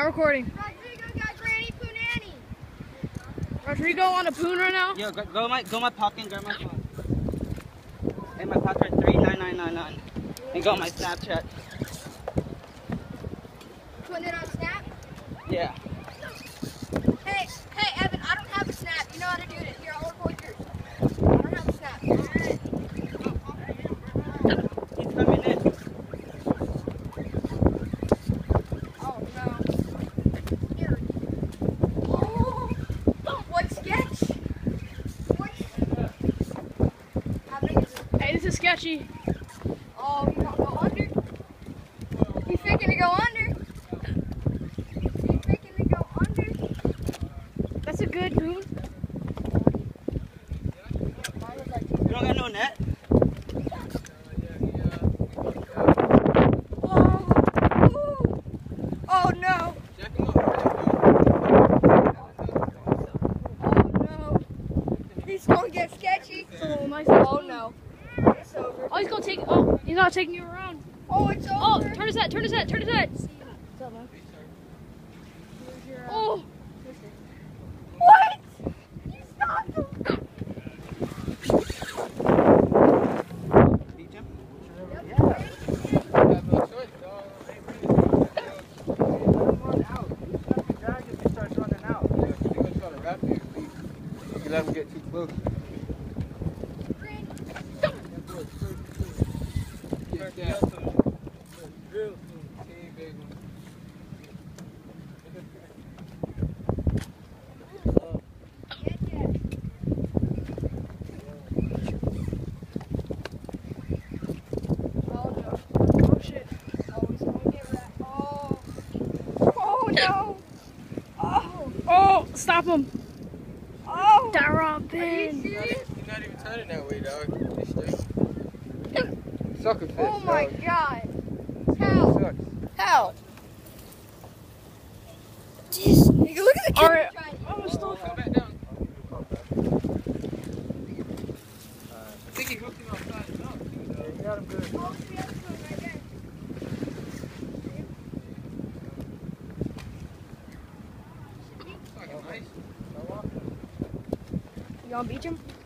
I'm recording. Rodrigo got Granny Poonanny. Rodrigo on a poon right now? Yo, go my pocket and grab my phone. Hey, my password 39999. And go on my Snapchat. Putting it on Snap? Yeah. Hey, Evan, I don't have a Snap. You know how to do it. Here, I'll record yours. I don't have a Snap. He's coming in. Oh, no. Here. Oh, what sketch? How big is it? Hey, this is sketchy. Oh, you want to go under? He's thinking to go under. He's thinking to go under. That's a good poon. You don't got no net? Oh no! Oh no! He's gonna get sketchy. Oh, nice. Oh no! It's over. Oh, he's gonna take. Oh, he's not taking you around. Oh, it's over. Oh, turn his head. Turn his head. Turn his head. What's up, man? Oh. What? You stopped him. Beat him? You let him get too close. Oh shit. Oh, he's gonna get wrapped. Oh. Oh no. Oh. Oh, stop him. Oh. Tarpon. Are you serious? He's not even turning that way, dog. He's straight. Sucker fish. Oh my dog. god. This How? sucks. How? Jeez, nigga, look at the camera. Alright. Trying. Oh, still. Come back down. I think he hooked him outside his mouth, too, though. You got him good. Oh, see, that's good right there. Fucking nice. You gonna beat him?